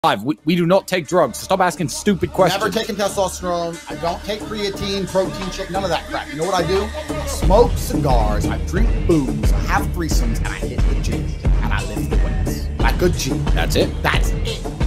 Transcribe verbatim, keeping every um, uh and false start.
We, we do not take drugs. So stop asking stupid questions. Never taken testosterone. I don't take creatine, protein shake, none of that crap. You know what I do? Smoke cigars, I drink booze, I have threesomes, and I hit the gym. And I lift the weights. Like a G. That's it? That's it.